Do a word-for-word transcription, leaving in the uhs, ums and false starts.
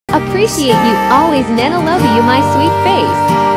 Appreciate you always, Nana. Love you, my sweet face.